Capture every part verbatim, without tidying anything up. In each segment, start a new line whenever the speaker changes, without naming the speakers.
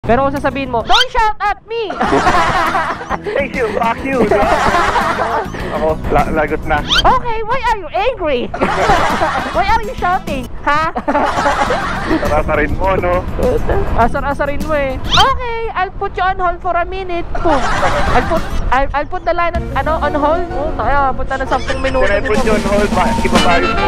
Pero kung sasabihin mo, don't shout at me!
Thank you, fuck you. Ako, la lagot na.
Okay, why are you angry? Why are you shouting? Ha?
Tarasarin mo, no?
Asar-asarin mo eh. Okay, I'll put you on hold for a minute. Boom. I'll put I'll, I'll put the line on, ano, on hold. Oh, kaya punta na sampung minuto.
Can I put you on hold? Bakit ibabayos mo?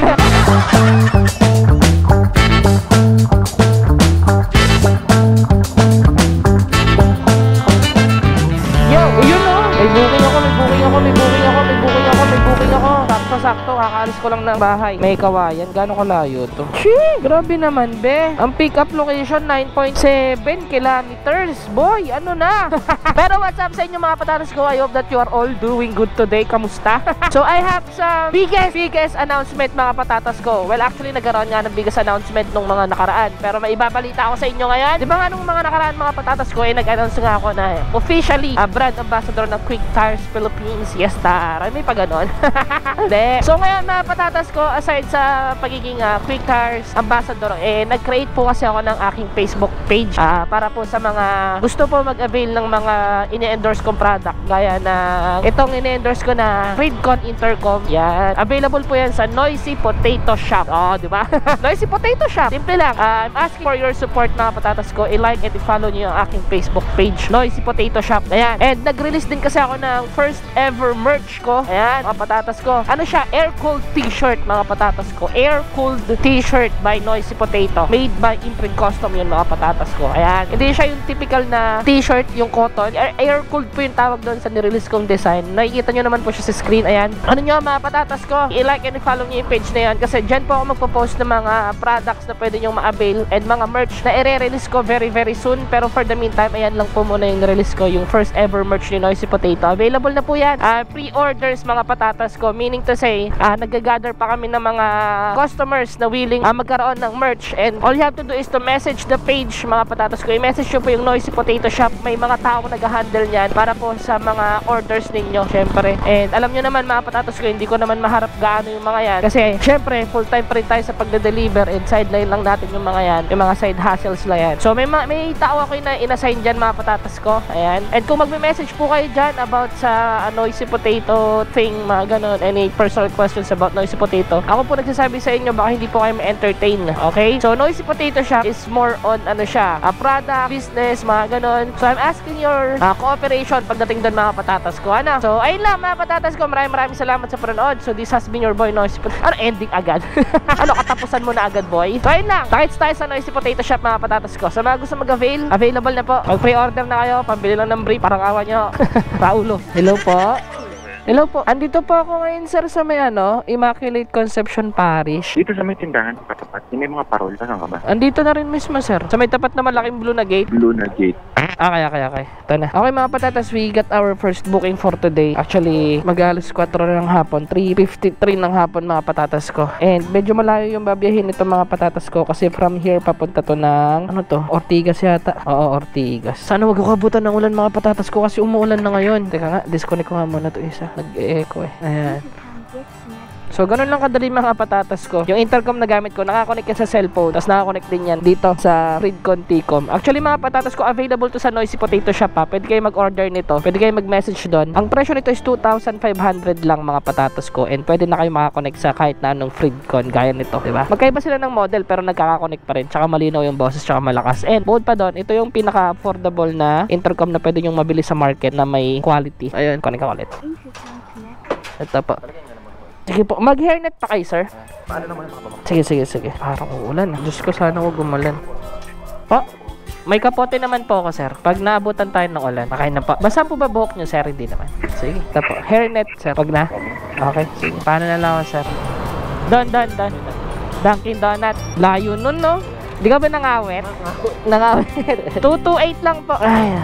Yo, yun o. May booking ako, may booking ako, may booking ako, may booking ako, may booking ako. Sakto-sakto, kakaalis ko lang ng bahay. May kawayan, gano'ng kalayo to? Shee, grabe naman be. Ang pick up location, nine point seven kilometers. Boy, ano na? Pero what's up sa inyo mga patatas ko? I hope that you are all doing good today. Kamusta? So I have some biggest, biggest announcement mga patatas ko. Well, actually, nagkaroon nga ng biggest announcement nung mga nakaraan. Pero may ibabalita ako sa inyo ngayon. Di ba nga nung mga nakaraan mga patatas ko, eh, nag-announce nga ako na officially a brand ambassador ng Quick Tires Philippines. Yes, taray. May pa ganon. Hindi. So ngayon mga patatas ko, aside sa pagiging uh, Quick Tires ambassador, eh, nag-create po kasi ako ng aking Facebook page uh, para po sa mga gusto po mag-avail ng mga ini-endorse kong product. Gaya na itong ini-endorse ko na Fridcon Intercom. Yan. Available po yan sa Noisy Potato Shop. Oh, di ba? Noisy Potato Shop. Simple lang. Uh, I'm asking for your support mga patatas ko. I-like at i-follow nyo yung aking Facebook page. Noisy Potato Shop. Ayan. And nag-release din kasi ako ng first ever merch ko. Ayan. Mga patatas ko. Ano siya? Air-cooled t-shirt mga patatas ko. Air-cooled t-shirt by Noisy Potato. Made by Imprint Custom yun mga patatas ko. Ayan. Hindi siya yung typical na t-shirt, yung cotton. Air-cooled po yung tawag doon sa nirelease kong design. Nakikita nyo naman po siya sa screen. Ayan. Ano nyo mga patatas ko? I-like and i-follow nyo yung page na yan. Kasi dyan po ako magpo-post ng mga products na pwede nyo ma-avail and mga merch na i-release ko very very soon. Pero for the meantime, ayan lang po muna yung release ko. Yung first ever merch ni Noisy Potato. Available na po yan. Uh, pre-orders mga patatas ko. Meaning to say, uh, nag-gather pa kami ng mga customers na willing uh, magkaroon ng merch. And all you have to do is to message the page mga patatas ko. I-message nyo po yung Noisy Potato Shop. May mga tao nag-handle niyan para po sa mga orders ninyo. Syempre. And alam nyo naman mga patatas ko, hindi ko naman maharap gaano yung mga yan. Kasi syempre, full time pa rin tayo sa pagde-deliver and sideline lang natin yung mga yan. Yung mga side hustles lang yan. So may, may tao ako na inassign dyan mga patatas ko. Ayan. And kung magme-message po kayo dyan about sa uh, Noisy Potato thing, mga ganun, any personal questions about Noisy Potato, ako po nagsasabi sa inyo baka hindi po kayo ma-entertain. Okay? So Noisy Potato Shop is more on ano siya, a product, business, mga ganun. So I'm asking your uh, cooperation pagdating doon mga patatas ko. Ano? So ayun lang mga patatas ko. Maraming maraming salamat sa panonood. So this has been your boy Noisy Potato. Ano? Ending agad? Ano? Katapusan mo na agad boy? So ayun lang. Takits tayo sa Noisy Potato Shop mga patatas ko. Sa mga gusto mag-avail, available na po. Mag pre-order na kayo. Pambili lang ng brief. Parang awa nyo. Paulo. Hello po. Hello po. Andito po ako ngayon sir sa may ano, Immaculate Conception Parish.
Dito sa may tindahan, katapat. May mga parol. Saan ka ba?
Andito na rin mismo sir. Sa may tapat na malaking blue na gate.
Blue na gate.
Ah, kaya, kaya, kaya. Ito na. Okay mga patatas, we got our first booking for today. Actually, mag-alas four na ng hapon. three fifty-three ng hapon mga patatas ko. And medyo malayo yung babiyahin nito mga patatas ko. Kasi from here, papunta to ng, ano to? Ortigas yata. Oo, Ortigas. Sana wag kabutan ng ulan mga patatas ko kasi umuulan na ngayon. Teka nga, disconnect ko nga muna to isa. Nag-e-echo eh. Ayan. So, ganun lang kadali mga patatas ko. Yung intercom na gamit ko, nakakonect yan sa cellphone. Tapos nakakonect din yan dito sa Fridcon T-Com. Actually, mga patatas ko, available to sa Noisy Potato Shop ha. Pwede kayo mag-order nito. Pwede kayo mag-message doon. Ang presyo nito is two thousand five hundred lang mga patatas ko. And pwede na kayo makakonect sa kahit na anong Fridcon. Gaya nito, diba? Magkaiba sila ng model pero nagkakakonect pa rin. Tsaka malinaw yung boses, tsaka malakas. And bukod pa doon, ito yung pinaka-affordable na intercom na pwede nyong mabili sa market na may quality. Ayun, connect ka ulit. Ito po. Sige po, mag-hairnet pa kayo, sir?
Paano naman makapamang?
Sige, sige, sige. Parang uulan. Diyos ko, sana huwag umulan. Po, may kapote naman po ako, sir. Pag naabutan tayo ng ulan, makain na po. Basta po ba buhok nyo, sir? Hindi naman. Sige, ito po. Hairnet, sir. Pag na. Okay, sige. Paano na lang ako, sir? Don, don, don. Dunkin Donut. Layo nun, no? Di ka ba nangawit? Nangawit. two two eight lang po. Ay,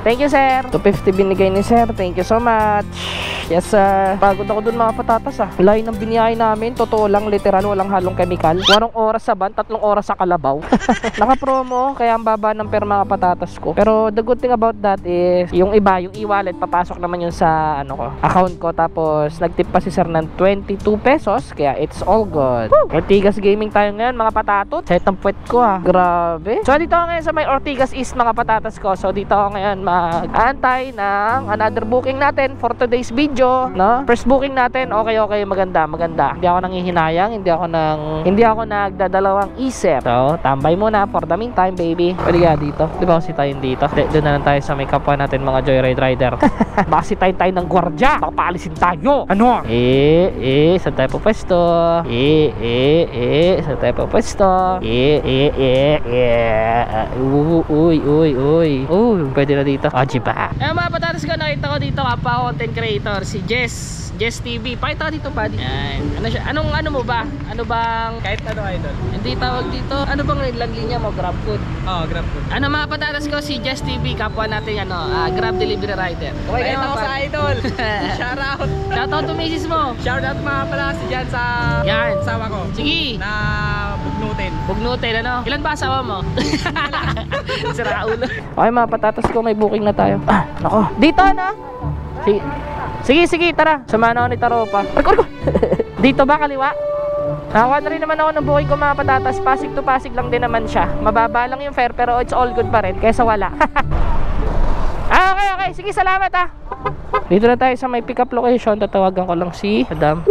Thank you, sir. two fifty binigay ni sir. Thank you so much. Yes, sir. Pagod ako dun mga patatas ah. Lain ng biniyay namin. Totoo lang, literal, walang halong chemical. Warong oras sa van, tatlong oras sa Kalabaw. Naka-promo, kaya ang baba ng per mga patatas ko. Pero the good thing about that is, yung iba, yung e-wallet, papasok naman yun sa ano ko, account ko. Tapos, nagtip pa si sir ng twenty-two pesos. Kaya it's all good. Woo! Ortigas Gaming tayo ngayon, mga patatot. Set ang puwet ko ah. Grabe. So, dito ako ngayon sa may Ortigas East, mga patatas ko. So, dito ako ngayon mag-aantay ng another booking natin for today's video, no? First booking natin, okay, okay, maganda, maganda. Hindi ako nanghihinayang, hindi ako nang, hindi ako nagdadalawang isip. So, tambay muna for the meantime, baby. Pwede ka dito. Di ba kasi tayo dito? Di, doon na lang tayo sa may kapwa natin, mga joyride rider. Baka si tayo tayo ng gwardya. Baka paalisin tayo. Ano? Eh, eh, saan tayo po pwesto? Eh, eh, eh, saan tayo po pwesto? Eh, eh, eh, eh. Uy, uy, uy. Uy, pwede na dito. O, diba? Eh, mga patatas ko, nakita ko dito kapwa content creator, si Jess. Jess T V. Pakita ko dito, buddy. Yan. Ano siya? Anong ano mo ba? Ano bang...
Kahit ano, idol.
Hindi tawag dito. Ano bang ilang linya mo? Grab food?
Oo, oh, grab food.
Ano mga patatas ko, si Jess T V, kapwa natin ano, uh, Grab delivery rider.
Okay, kahit ako sa idol. Shout out.
Shout out to misis mo.
Shout out mga pala si dyan sa
Yan.
asawa ko.
Sige.
Na bugnutin.
Bugnutin, ano? Ilan ba asawa mo? Sira ulo. Okay mga patatas ko, may booking na tayo. Ah, nako. Dito na. Sige. Sige, sige, tara. Samahan ako ni Taropa. Arko, arko. Dito ba, kaliwa? Nakakuha na rin naman ako ng booking ko mga patatas. Pasig to Pasig lang din naman siya. Mababa lang yung fare pero it's all good pa rin. Kaysa wala. Ah, okay, okay. Sige, salamat ah. Dito na tayo sa may pick up location. Tatawagan ko lang si Madam.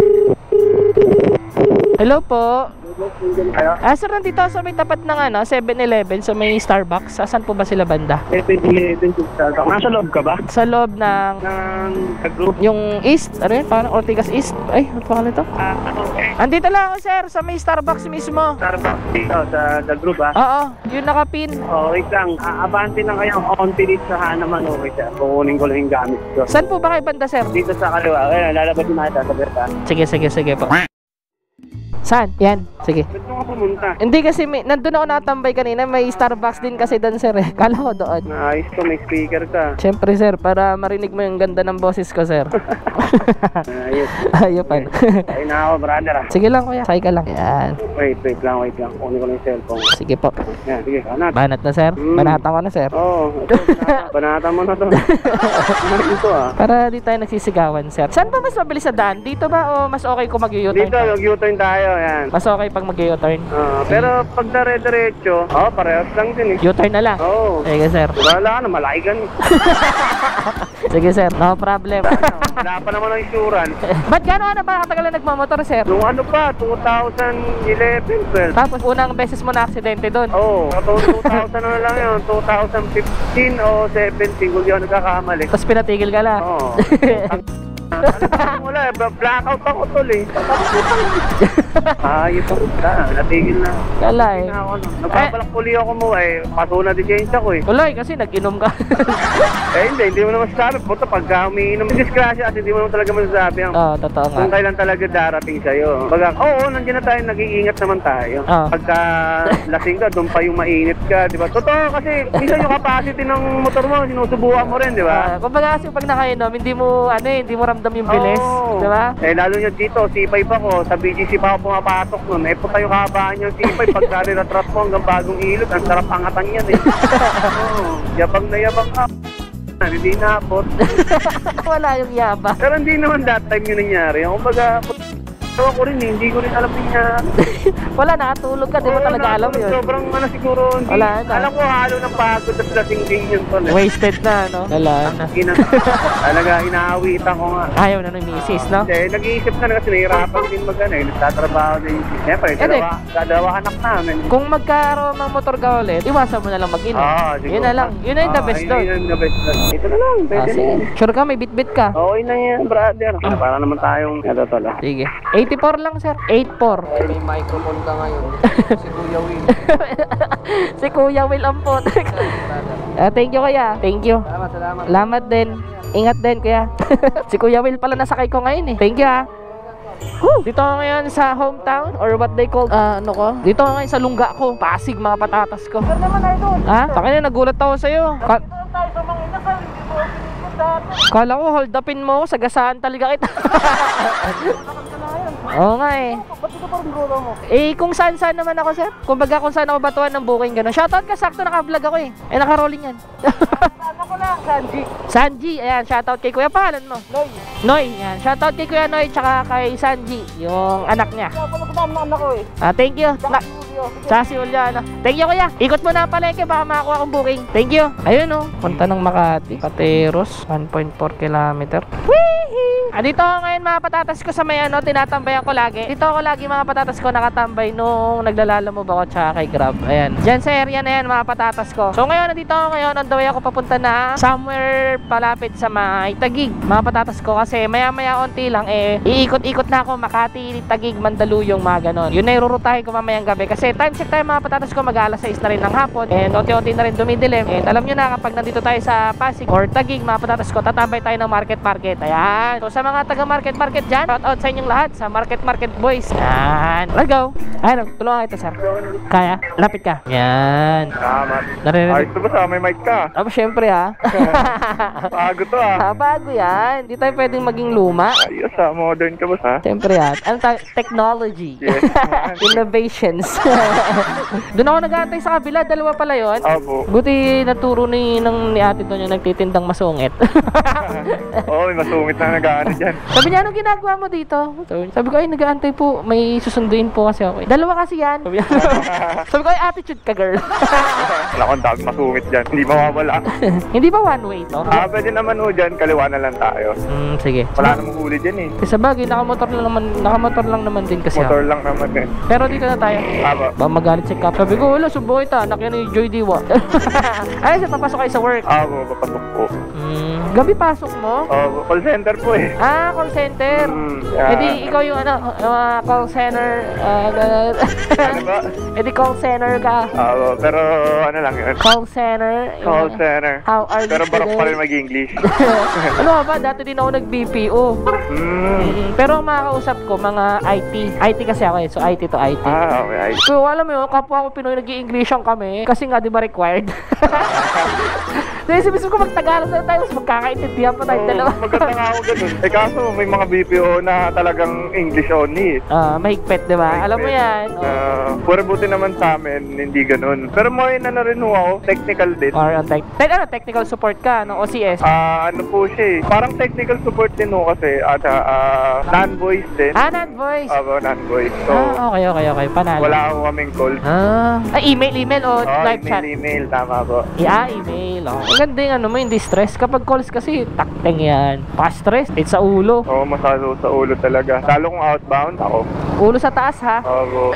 Hello po. Ah, sir, nandito sa may tapat ng ano, seven eleven, sa may Starbucks. Asan po ba sila banda?
seven eleven to Starbucks. Nasa loob ka ba?
Sa loob ng...
Ng group.
Yung East, ano yun? Parang Ortigas East. Ay, ano pa nito?
Ah, okay.
Andito lang ako, sir, sa may Starbucks mismo.
Starbucks dito sa the group ah.
Oo, yung nakapin.
Oh, wait lang. Abante lang kayo. Onti dito sa naman okay siya. Kukunin ko lang yung gamit ko.
Saan po ba kayo banda, sir?
Dito sa kaliwa. Kaya lalabas yung nakita sa berta.
Sige, sige, sige po. Saan? Yan. Sige.
Ba't mo ka pumunta?
Hindi kasi may, nandun ako nakatambay kanina. May Starbucks din kasi doon, sir eh. Kala ko doon.
Naayos ko, may speaker ka.
Siyempre, sir, para marinig mo yung ganda ng boses ko, sir.
Ayos.
Ayupan.
Ay na ako, brother ah.
Sige lang, kuya. Sakay ka lang. Yan.
Wait, wait lang, wait lang. Kunin ko lang yung cellphone.
Sige po.
Yan, sige, kanat.
Banat na, sir?
Mm.
Banatan ko na, sir.
Oo, ito, banata, banata mo na to. Ano ito ah?
Para di tayo nagsisigawan, sir. Saan ba mas mabilis sa daan? Dito ba o mas okay kung mag-u-turn?
Dito, mag-u-turn tayo, yan.
Mas okay pag mag-u-turn?
Uh, pero pag dire-diretso, oh, parehas lang din eh.
U-turn na lang?
Oo.
Sige, sir.
Wala ka na, malaigan eh.
Sige, sir. No problem.
Wala pa naman ang insurance.
Ba't gano'n na ba katagal na nagmamotor, sir?
Nung ano pa, two thousand eleven, twelve.
Tapos unang beses mo na aksidente doon.
Oo, oh, two thousand na lang yun, two thousand fifteen o seventeen, kung di ako nagkakamali.
Tapos pinatigil ka lang.
Oo. Wala, blackout ako tol eh. Ayos ako, wala, natigil na.
Kala eh.
Na ako, no. Nagpabalak puli ako mo eh, paso na disensya ko eh.
Wala eh, kasi nag-inom ka.
Eh hindi, hindi mo naman masasabi. Puto, pagka umiinom, disgrasya at hindi mo naman talaga masasabi ang
Oo, totoo nga.
kung kailan talaga darating sa'yo. Baga, oo, nandiyan na tayo, nag-iingat naman tayo.
Oo.
Pagka lasing ka, doon pa yung mainit ka, di ba? Totoo, kasi minsan yung capacity ng motor mo, sinusubukan mo rin, di ba?
Uh, kumbaga kasi pag nakainom, hindi mo, ano eh, hindi mo ramdam yung bilis.
Oo.
Di ba?
Eh, lalo nyo dito, C five ako, sa B G C pa ako pumapasok nun. Eh, puta yung kahabaan yung C five, pagka rinatrat mo hanggang bagong ilot, ang sarap angatan yan eh. Oo, yabang na yabang ka. Hindi naabot.
Wala yung yaba.
Pero hindi naman that time yun nangyari. Kumbaga, Tawa ko rin eh, hindi ko rin alam niya.
Wala, nakatulog ka, di mo talaga alam yun.
Sobrang ano siguro, hindi.
Wala na.
Alam ko halo ng pagod at lasing din yun to.
Wasted na, no? Wala na.
Ina, talaga, inaawitan ko nga.
Ayaw na ng misis, no?
Hindi, nag-iisip na kasi nahihirapan din mag-ano eh. Nagtatrabaho din. Siyempre, dalawa, dalawa anak namin.
Kung magkaroon ng motor ka ulit, iwasan mo na lang mag-inom.
Oo, siguro.
Yun na lang. Yun na yung the best doon.
Yun yung the best doon. Ito na lang, pwede
Ah, sige.
na.
Sure ka, may bit-bit ka.
Okay na yan, brother. Para naman tayong, ito tala.
Sige. eighty-four lang, sir. eighty-four.
May microphone ka ngayon. Si Kuya Will.
Si Kuya Will ang pot. Ah, thank you, kuya. Thank you.
Salamat, salamat.
Salamat din. Ingat din, kuya. Si Kuya Will pala nasakay ko ngayon eh. Thank you, ha. Woo! Dito ako ngayon sa hometown or what they call, ah, ano ko? Dito ako ngayon sa lungga ko. Pasig, mga patatas ko.
Sir naman, idol.
Ha? Sa kanya, nagulat ako sa'yo. Ka-
tayo sa mga
Kala ko hold upin mo, sagasaan talaga kita. Oo nga eh.
Ba't ito parang bro mo?
Eh, kung saan-saan naman ako, sir. Kumbaga kung saan ako batuan ng booking, gano'n. Shoutout ka, sakto naka-vlog ako eh. Eh, naka-rolling yan.
Ano ko lang? Sanji.
Sanji, ayan, shoutout kay Kuya. Pangalan mo?
Noy.
Noy, yan. Shoutout kay Kuya Noy, tsaka kay Sanji, yung anak niya.
Kaya pala ko ng anak ko eh.
Ah, thank you. Na
Julio.
Tsaka si Juliana. Thank you, Kuya. Ikot mo na ang palengke, baka makakuha akong booking. Thank you. Ayun oh, punta ng Makati. Pateros, one point four kilometer. Wee! Andito ako ngayon mga patatas ko sa may ano, tinatambayan ko lagi. Dito ako lagi mga patatas ko nakatambay nung naglalamo ba ako tsaka kay Grab. Ayan. Diyan sa area na yan mga patatas ko. So ngayon, nandito ako ngayon. On the way ako papunta na somewhere palapit sa may Taguig. Mga patatas ko kasi maya maya onti lang eh, iikot-ikot na ako Makati, Taguig, Mandaluyong, mga ganon. Yun na irurutahin ko mamayang gabi. Kasi time check tayo mga patatas ko, mag-alas sais na rin ng hapon. And onti-onti na rin dumidilim. And alam nyo na kapag nandito tayo sa Pasig or Taguig mga patatas ko, tatambay tayo ng market-market. Ayan. So sa mga taga market market dyan, shout out sa inyong lahat sa market market boys. Yan, let's go. Ayun, tulungan kita sir. Kaya? Lapit ka. Yan.
Tama.
Naririnig.
Ayos to ba sa may mic ka?
Aba, syempre ha.
Bago to ah.
Ah, bago yan. Di tayo pwedeng maging luma.
Ayos ah, modern ka ba ha?
Siyempre yan. Ano tayo? Technology.
Yes, man.
Innovations. Doon ako nag-aantay sa kabila. Dalawa pala yun.
Opo.
Buti naturo ni, ng, ni ate doon yung nagtitindang masungit.
Oo, may masungit na nag-ano dyan.
Sabi niya, anong ginagawa mo dito? Sabi ko, ay, nag-aantay po. May susunduin po kasi ako. Dalawa kasi yan. Sabi, sabi ko, ay, attitude ka, girl.
Wala akong dami masungit dyan. Hindi mawawala.
Hindi ba one way to?
Ah, pwede naman ho dyan. Kaliwa na lang tayo.
Hmm, sige.
Wala namang huli dyan eh.
Kasi bagay, nakamotor lang naman, nakamotor lang naman din kasi
Motor
ako.
lang naman eh.
Pero dito na tayo.
Aba.
Ba magalit si Cap. Sabi ko, wala, subuhay ta. Anak yan ni Joy Diwa. Ay, sa papasok kayo sa work.
Aba, papasok po.
Hmm. Gabi pasok mo?
Oh, call center po eh.
Ah, call center.
Hmm,
Eh
yeah.
di, ikaw yung ano, uh, call center. Uh,
Ano ba?
eh di, call center ka.
Aba, pero ano lang yun.
Call center.
Call
Yung-
center.
How are you
Pero barok
today?
pa rin mag-English.
Ano nga ba? Dati din ako nag-B P O.
Hmm.
Mm, Pero ang makakausap ko, mga I T. I T kasi ako eh. So, I T to I T.
Ah, okay.
So, alam mo yun, kapwa ko Pinoy nag-i-Englishan kami. Kasi nga, di ba required? Dahil sabihin ko mag-Tagalog na tayo, mas magkakaintindihan pa tayo
Oo,
dalawa.
maganda nga ako ganun. Eh kaso may mga B P O na talagang English only.
Ah, mahigpit, di ba? Alam mo yan. Oh.
Uh, pero buti naman sa amin, hindi ganun. Pero may na na rin ho ako, technical din.
Or on tech, te- ano, technical support ka, no? O C S.
Ah, ano po siya eh. Parang technical support din ho kasi at ah, non-voice din.
Ah, non-voice.
Aba, non-voice. So,
Ah, okay, okay, okay. Panalo.
wala ako kaming call.
Ah, ah, email, email o
Oh,
live
email,
chat?
email, tama po.
Yeah, email. Oh. Ang ganda yung ano mo, hindi stress. Kapag calls kasi, takting yan. Pa-stress, it's sa ulo.
Oo, masalo sa ulo talaga. Lalo kung outbound ako.
Ulo sa taas, ha?
Oo.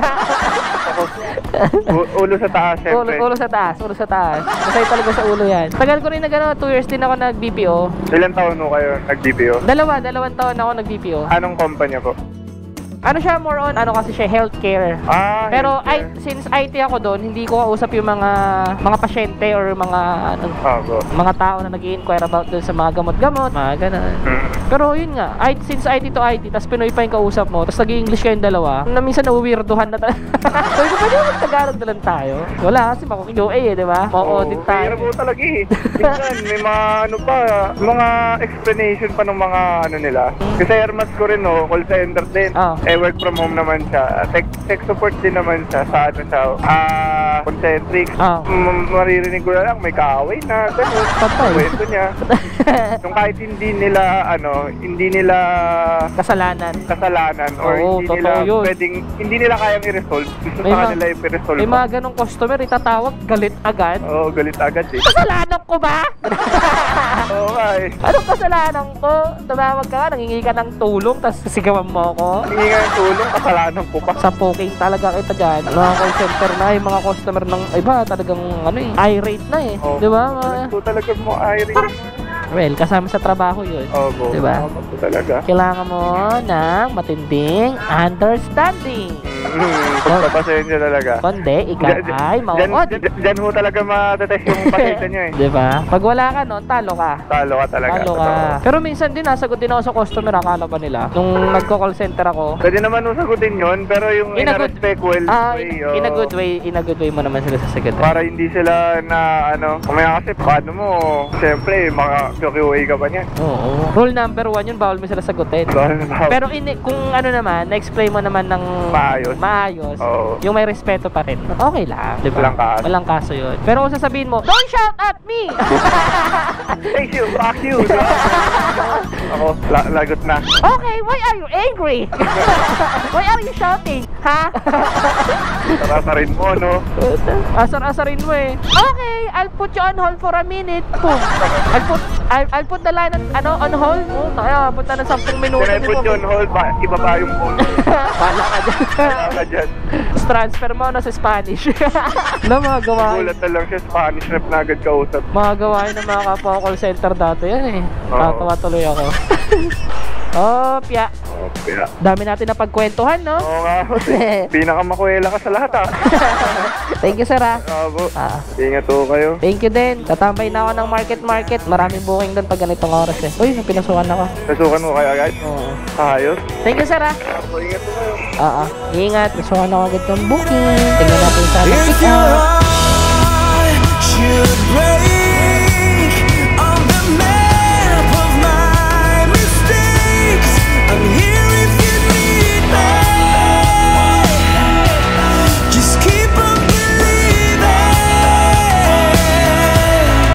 U- ulo sa taas,
Ulo,
syempre.
ulo sa taas, ulo sa taas. Masaya talaga sa ulo yan. Tagal ko rin na gano'n, two years din ako nag-B P O.
Ilan taon ho kayo nag-B P O?
Dalawa, dalawang taon ako nag-B P O.
Anong kumpanya po?
Ano siya, more on, ano kasi siya, healthcare.
Ah,
Pero I,
healthcare.
since I T ako doon, hindi ko kausap yung mga mga pasyente or mga ano,
Opo.
mga tao na nag-i-inquire about doon sa mga gamot-gamot, mga ganun.
Mm.
Pero yun nga, I, since I T to I T, tas Pinoy pa yung kausap mo, tas nag-i-English kayong dalawa, na minsan na-weirdohan na talaga. Sabi ko, pwede mo Tagalog na lang tayo? Wala kasi makong U A eh, di ba? Ma-audit tayo.
Mahirap po talaga eh. Minsan, may mga ano pa, mga explanation pa ng mga ano nila. Kasi airmats ko rin no, call center din.
Ah.
Eh, work from home naman siya. Tech, tech support din naman siya sa ano siya. Ah, concentric.
Ah.
M- maririnig ko na lang, may kaaway na, gano'n.
Patay.
Kwento niya. Yung kahit hindi nila, ano, hindi nila
Kasalanan.
kasalanan or
Oo,
hindi
totoo
nila
yun.
pwedeng, hindi nila kayang i-resolve. Gusto
May
sa
mga-
kanila i-resolve.
May mga ganong customer, itatawag, galit agad.
Oo, galit agad eh.
Kasalanan ko ba?
Oo nga eh.
Anong kasalanan ko? Tumawag ka nga, nangingi ka ng tulong, tapos sigawan mo ako.
Hindi nga yung tulong, kasalanan ko pa.
Sa poking talaga kita dyan. Mga call center na, yung mga customer ng iba, talagang ano eh, irate na eh.
Oo.
Di ba? Mga-
Ito talaga mo, Irene.
Well, kasama sa trabaho yun.
Oo,
Diba?
Ito talaga.
Kailangan mo ng matinding understanding.
Mm, pagpapasensya talaga.
Kundi, ikaw
Diyan-
ay
Diyan,
mauod.
diyan, diyan ho talaga matetest yung pasensya nyo eh.
Di ba? Pag wala ka nun, talo ka.
Talo ka talaga.
Talo ka.
totoo.
Pero minsan din, nasagot din ako sa customer, akala pa nila. Nung nagko-call center ako,
Pwede naman ho sagutin yun, pero yung
In
in
a
a
good-
respect well
ah,
way,
in,
oh,
in a good way, in a good way mo naman sila sasagutin.
para hindi sila na ano, kumaya kasi paano mo, siyempre, mga Q A ka pa niyan.
Oo. Rule number one yun, bawal mo sila sagutin. Pero in, kung ano naman, na-explain mo naman ng
Maayos.
maayos,
Oo.
yung may respeto pa rin, okay lang, diba?
Walang kaso.
Walang kaso yun. Pero kung sasabihin mo, don't shout at me!
Hey, you, fuck you. Ako, la lagot na.
Okay, why are you angry? Why are you shouting? Ha?
Tarasarin mo, no?
Asar-asarin mo eh. Okay, I'll put you on hold for a minute. Boom. I'll put I'll, I'll put the line on, ano, on hold. Oh, kaya punta na sampung minuto.
Kung I put you on hold, ba, ibaba yung phone.
Bala ka dyan.
Wala ka dyan.
Tapos transfer mo na sa Spanish. Na mga gawain.
Gulat na lang siya, Spanish rep na agad kausap.
Mga gawain ng mga kapwa call center dati yan eh.
Oo.
Tatawa tuloy ako. Oh, pya.
Oh, kaya.
Dami natin na pagkwentuhan, no?
Oo nga, pinakamakuwela ka sa lahat, ah.
Thank you, sir, ah.
Bravo.
Ah.
Ingat po kayo.
Thank you din. Tatambay na ako ng market-market. Maraming booking doon pag ganitong oras eh. Uy, pinasukan ako.
Nasukan mo kaya, guys?
Oo.
Ayos.
Thank you, sir, ah.
Bravo, ingat po kayo.
Ah, ah. Ingat. Nasukan ako agad ng booking. Tingnan natin sa
If
pick
your
up.
heart should break